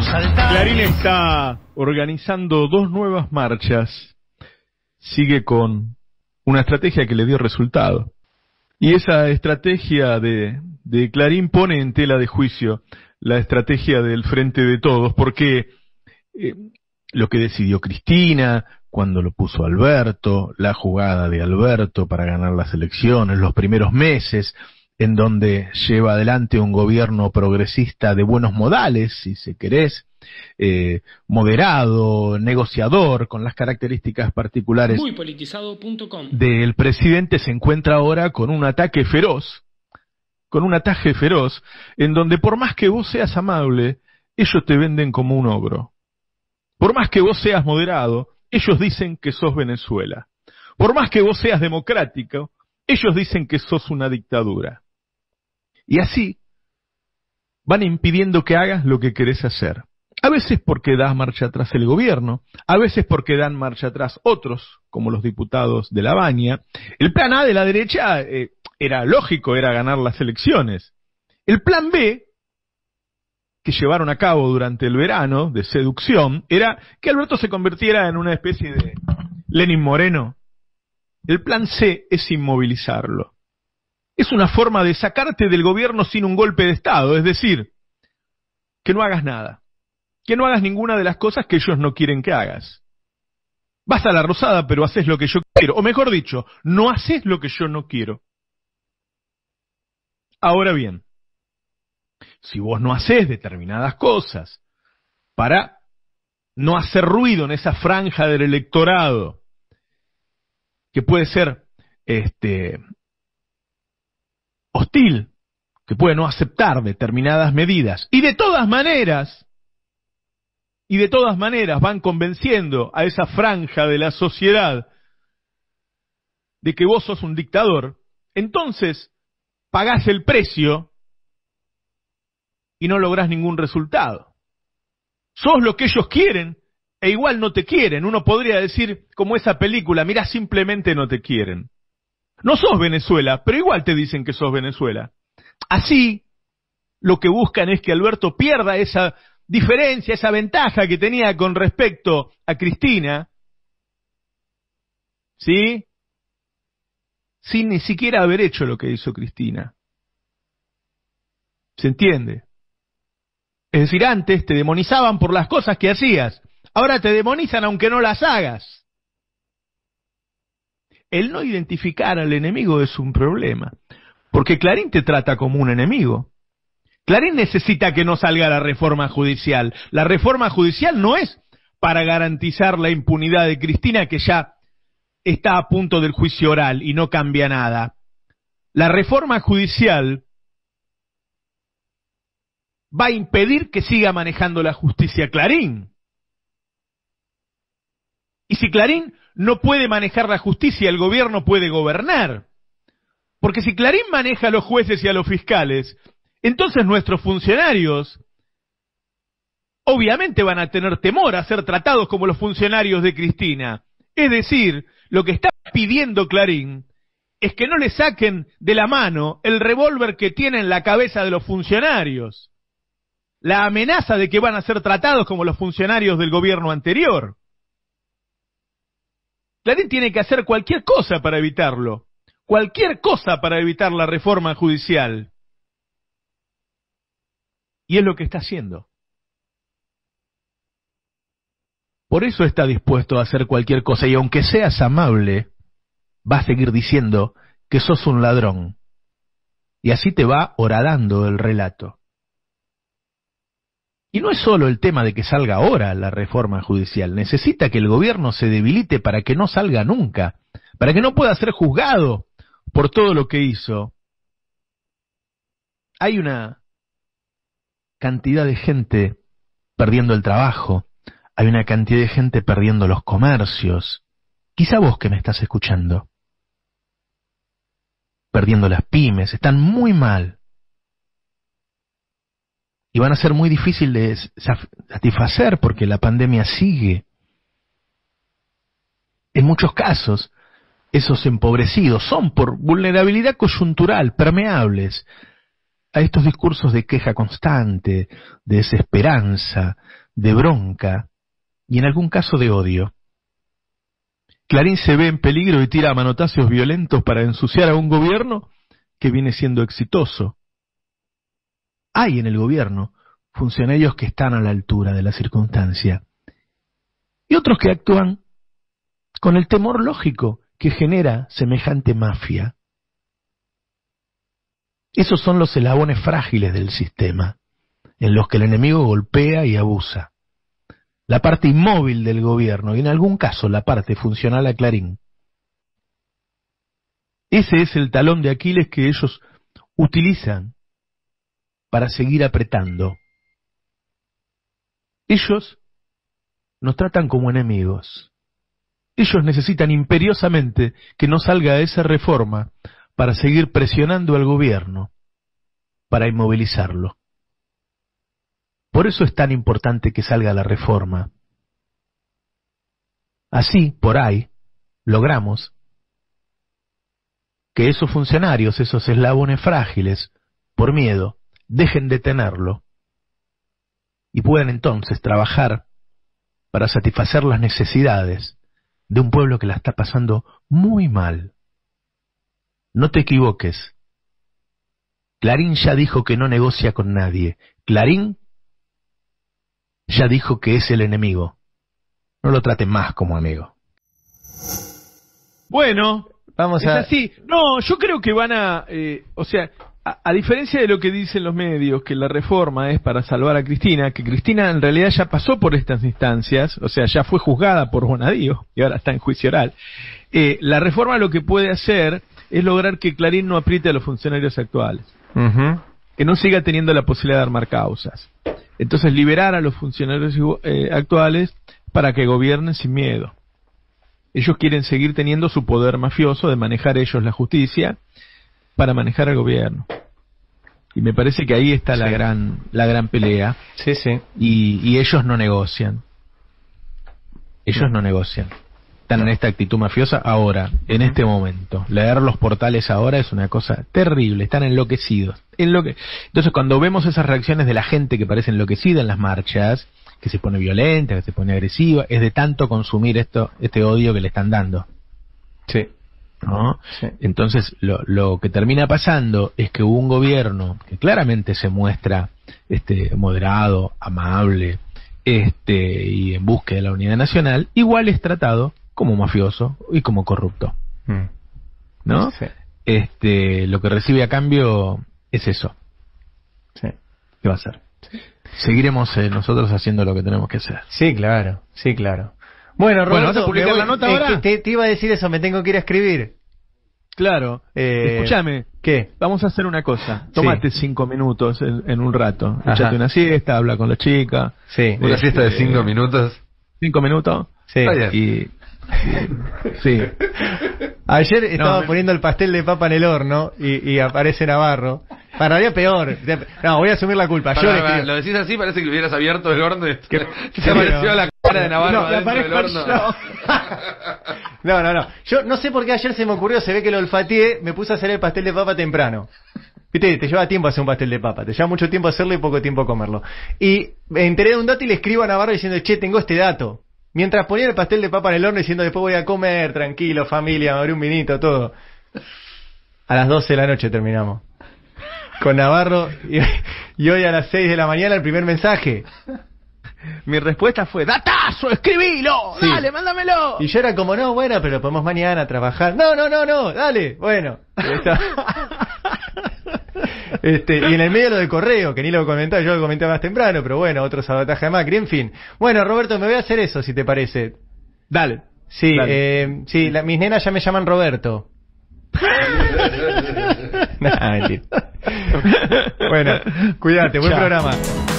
Clarín está organizando 2 nuevas marchas. Sigue con una estrategia que le dio resultado. Y esa estrategia de Clarín pone en tela de juicio la estrategia del Frente de Todos, porque lo que decidió Cristina, cuando lo puso Alberto, la jugada de Alberto para ganar las elecciones, los primeros meses, en donde lleva adelante un gobierno progresista de buenos modales, si se querés, moderado, negociador, con las características particulares del presidente, se encuentra ahora con un ataque feroz, en donde por más que vos seas amable, ellos te venden como un ogro. Por más que vos seas moderado, ellos dicen que sos Venezuela. Por más que vos seas democrático, ellos dicen que sos una dictadura. Y así van impidiendo que hagas lo que querés hacer. A veces porque das marcha atrás el gobierno, a veces porque dan marcha atrás otros, como los diputados de La Baña. El plan A de la derecha era lógico, era ganar las elecciones. El plan B, que llevaron a cabo durante el verano, de seducción, era que Alberto se convirtiera en una especie de Lenin Moreno. El plan C es inmovilizarlo. Es una forma de sacarte del gobierno sin un golpe de Estado, es decir, que no hagas nada, que no hagas ninguna de las cosas que ellos no quieren que hagas. Vas a la Rosada, pero haces lo que yo quiero, o mejor dicho, no haces lo que yo no quiero. Ahora bien, si vos no haces determinadas cosas para no hacer ruido en esa franja del electorado, que puede ser hostil, que puede no aceptar determinadas medidas, y de todas maneras van convenciendo a esa franja de la sociedad de que vos sos un dictador, entonces pagás el precio y no lográs ningún resultado. Sos lo que ellos quieren e igual no te quieren. Uno podría decir, como esa película, mirá, simplemente no te quieren. No sos Venezuela, pero igual te dicen que sos Venezuela. Así, lo que buscan es que Alberto pierda esa diferencia, esa ventaja que tenía con respecto a Cristina, ¿sí? Sin ni siquiera haber hecho lo que hizo Cristina. ¿Se entiende? Es decir, antes te demonizaban por las cosas que hacías, ahora te demonizan aunque no las hagas. El no identificar al enemigo es un problema, porque Clarín te trata como un enemigo. Clarín necesita que no salga la reforma judicial. La reforma judicial no es para garantizar la impunidad de Cristina, que ya está a punto del juicio oral y no cambia nada. La reforma judicial va a impedir que siga manejando la justicia Clarín. Y si Clarín no puede manejar la justicia, el gobierno puede gobernar. Porque si Clarín maneja a los jueces y a los fiscales, entonces nuestros funcionarios obviamente van a tener temor a ser tratados como los funcionarios de Cristina. Es decir, lo que está pidiendo Clarín es que no le saquen de la mano el revólver que tiene en la cabeza de los funcionarios. La amenaza de que van a ser tratados como los funcionarios del gobierno anterior. Clarín tiene que hacer cualquier cosa para evitarlo. Cualquier cosa para evitar la reforma judicial. Y es lo que está haciendo. Por eso está dispuesto a hacer cualquier cosa, y aunque seas amable, va a seguir diciendo que sos un ladrón. Y así te va horadando el relato. Y no es solo el tema de que salga ahora la reforma judicial, necesita que el gobierno se debilite para que no salga nunca, para que no pueda ser juzgado por todo lo que hizo. Hay una cantidad de gente perdiendo el trabajo, hay una cantidad de gente perdiendo los comercios, quizá vos que me estás escuchando, perdiendo las pymes, están muy mal. Y van a ser muy difícil de satisfacer porque la pandemia sigue. En muchos casos, esos empobrecidos son por vulnerabilidad coyuntural, permeables a estos discursos de queja constante, de desesperanza, de bronca y en algún caso de odio. Clarín se ve en peligro y tira manotazos violentos para ensuciar a un gobierno que viene siendo exitoso. Hay en el gobierno funcionarios que están a la altura de la circunstancia y otros que actúan con el temor lógico que genera semejante mafia. Esos son los eslabones frágiles del sistema, en los que el enemigo golpea y abusa. La parte inmóvil del gobierno y en algún caso la parte funcional a Clarín. Ese es el talón de Aquiles que ellos utilizan para seguir apretando. Ellos nos tratan como enemigos. Ellos necesitan imperiosamente que no salga esa reforma para seguir presionando al gobierno, para inmovilizarlo. Por eso es tan importante que salga la reforma. Así, por ahí, logramos que esos funcionarios, esos eslabones frágiles, por miedo, dejen de tenerlo y puedan entonces trabajar para satisfacer las necesidades de un pueblo que la está pasando muy mal. No te equivoques. Clarín ya dijo que no negocia con nadie. Clarín ya dijo que es el enemigo. No lo traten más como amigo. Bueno, vamos es así. No, yo creo que van a... a diferencia de lo que dicen los medios, que la reforma es para salvar a Cristina, que Cristina en realidad ya pasó por estas instancias, o sea, ya fue juzgada por Bonadío y ahora está en juicio oral, la reforma lo que puede hacer es lograr que Clarín no apriete a los funcionarios actuales, que no siga teniendo la posibilidad de armar causas. Entonces liberar a los funcionarios actuales para que gobiernen sin miedo. Ellos quieren seguir teniendo su poder mafioso de manejar ellos la justicia para manejar al gobierno. Y me parece que ahí está la gran pelea. Sí, sí. Y ellos no negocian. Ellos no negocian. Están en esta actitud mafiosa ahora, en este momento. Leer los portales ahora es una cosa terrible. Están enloquecidos. Entonces, cuando vemos esas reacciones de la gente que parece enloquecida en las marchas, que se pone violenta, que se pone agresiva, es de tanto consumir este odio que le están dando. Sí. ¿No? Sí. Entonces lo que termina pasando es que hubo un gobierno que claramente se muestra moderado, amable, y en búsqueda de la unidad nacional, igual es tratado como mafioso y como corrupto. ¿No? Sí. Lo que recibe a cambio es eso. Sí. ¿Qué va a hacer? Sí. Seguiremos nosotros haciendo lo que tenemos que hacer. Sí, claro, sí, claro. Bueno, Roberto, ¿vas a publicar la nota ahora? Te iba a decir eso, me tengo que ir a escribir. Claro. Escúchame. ¿Qué? Vamos a hacer una cosa. Tómate 5 minutos en un rato. Échate una siesta, habla con la chica. Sí. Una siesta de 5 minutos. 5 minutos. Sí. Sí. Ayer estaba poniendo el pastel de papa en el horno y aparece Navarro. Para mí peor. No, voy a asumir la culpa. Lo decís así, parece que hubieras abierto el horno. Se apareció la cara de Navarro adentro del horno. No. Yo no sé por qué ayer se me ocurrió, se ve que lo olfateé, me puse a hacer el pastel de papa temprano. Viste, te lleva tiempo hacer un pastel de papa, te lleva mucho tiempo hacerlo y poco tiempo comerlo. Y me enteré de un dato y le escribo a Navarro diciendo, che, tengo este dato. Mientras ponía el pastel de papa en el horno diciendo, después voy a comer, tranquilo, familia, me abrí un vinito, todo. A las 12 de la noche terminamos. Con Navarro, y hoy a las 6 de la mañana el primer mensaje. Mi respuesta fue, ¡datazo! ¡Escribilo! Sí. ¡Dale, mándamelo! Y yo era como, no, bueno, pero lo podemos mañana trabajar. No, dale, bueno. Y en el medio lo del correo, que ni lo comentaba, yo lo comenté más temprano, pero bueno, otro sabotaje de Macri, en fin. Bueno, Roberto, me voy a hacer eso, si te parece. Dale. Sí, dale. Mis nenas ya me llaman Roberto. Nah, mentira. Bueno, cuídate, buen programa.